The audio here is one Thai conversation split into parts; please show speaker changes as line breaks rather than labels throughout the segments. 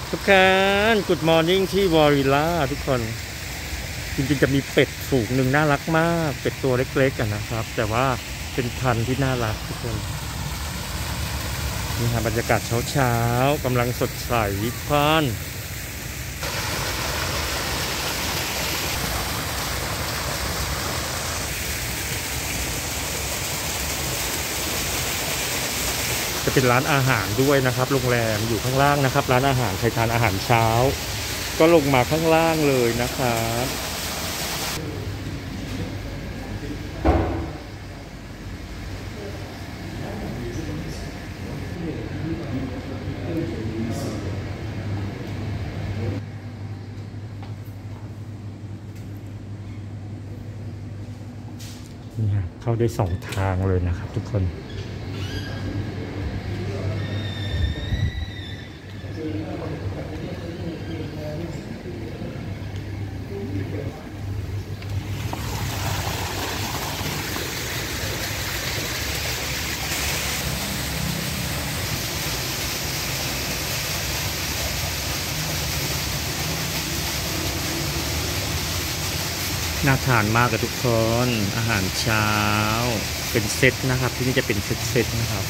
ทุกคนกูดมอร์นิ่งที่วอริล่าทุกคนจริงๆจะมีเป็ดฝูงหนึ่งน่ารักมากเป็ดตัวเล็กๆกันนะครับแต่ว่าเป็นพันธุ์ที่น่ารักทุกคนนี่ฮะบรรยากาศเช้าๆกำลังสดใสพานจะเป็นร้านอาหารด้วยนะครับโรงแรมอยู่ข้างล่างนะครับร้านอาหารใครทานอาหารเช้าก็ลงมาข้างล่างเลยนะครับนี่ฮะเข้าได้2 ทางเลยนะครับทุกคนน่าทานมากกับทุกคนอาหารเช้าเป็นเซตนะครับที่นี่จะเป็นเซตนะครับ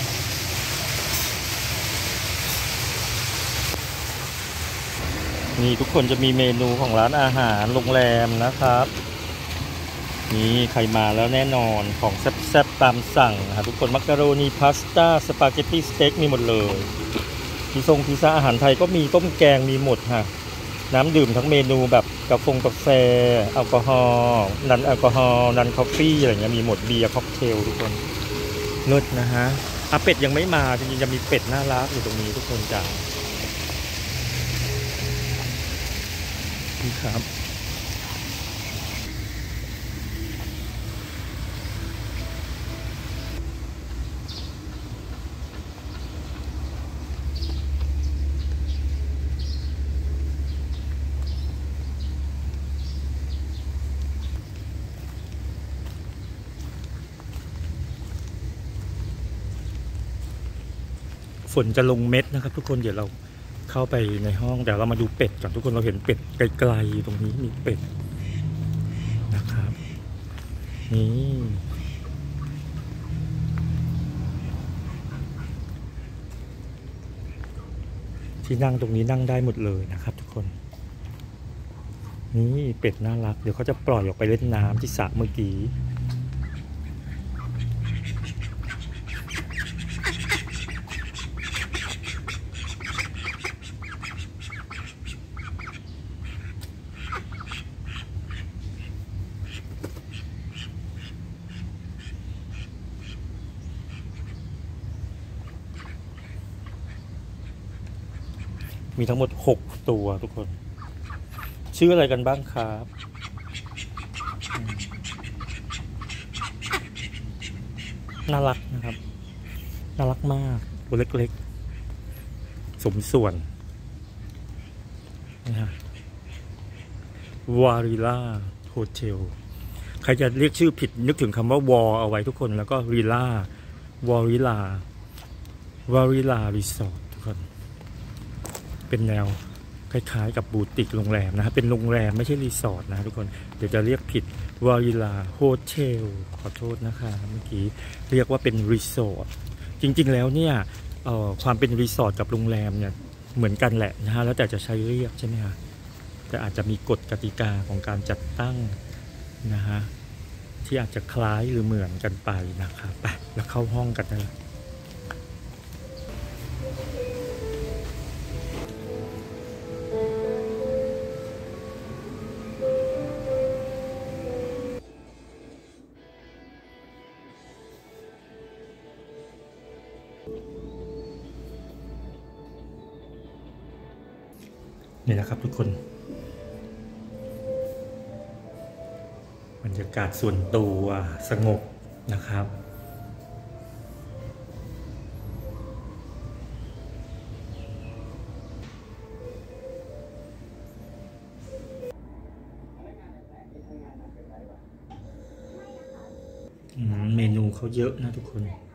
นี่ทุกคนจะมีเมนูของร้านอาหารโรงแรมนะครับนี่ใครมาแล้วแน่นอนของแซ่บๆตามสั่งครับทุกคนมักกะโรนีพาสต้าสปาเกตตี้สเต็กมีหมดเลยพิซซ่าอาหารไทยก็มีต้มแกงมีหมดฮะน้ำดื่มทั้งเมนูแบบกาแฟแอลกอฮอล์นันแอลกอฮอล์นันคอฟฟี่อะไรเงี้ยมีหมดเบียร์ค็อกเทลทุกคนเลิศนะฮะเป็ดยังไม่มาจริงๆจะมีเป็ดน่ารักอยู่ตรงนี้ทุกคนจ้านี่ครับฝนจะลงเม็ดนะครับทุกคนเดี๋ยวเราเข้าไปในห้องเดี๋ยวเรามาดูเป็ดก่อนทุกคนเราเห็นเป็ดไกลๆตรงนี้มีเป็ดนะครับนี่ที่นั่งตรงนี้นั่งได้หมดเลยนะครับทุกคนนี่เป็ดน่ารักเดี๋ยวเขาจะปล่อยออกไปเล่นน้ำที่สระเมื่อกี้มีทั้งหมด6 ตัวทุกคนชื่ออะไรกันบ้างครับน่ารักนะครับน่ารักมากตัวเล็กๆสมส่วนนะฮะวาริล่าโฮเทลใครจะเรียกชื่อผิดนึกถึงคำว่าวอลเอาไว้ทุกคนแล้วก็ริล่าวาริลารีสอร์ททุกคนเป็นแนวคล้ายๆกับบูติกโรงแรมนะครับเป็นโรงแรมไม่ใช่รีสอร์ทนะทุกคนเดี๋ยวจะเรียกผิดวาริลาโฮเทลขอโทษนะคะเมื่อกี้เรียกว่าเป็นรีสอร์ทจริงๆแล้วเนี่ยความเป็นรีสอร์ทกับโรงแรมเนี่ยเหมือนกันแหละนะฮะแล้วแต่จะใช้เรียกใช่ไหมฮะแต่อาจจะมีกฎกติกาของการจัดตั้งนะฮะที่อาจจะคล้ายหรือเหมือนกันไปนะครับไปแล้วเข้าห้องกันได้นี่แหละครับทุกคนบรรยากาศส่วนตัวสงบนะครับเมนูเขาเยอะนะทุกคน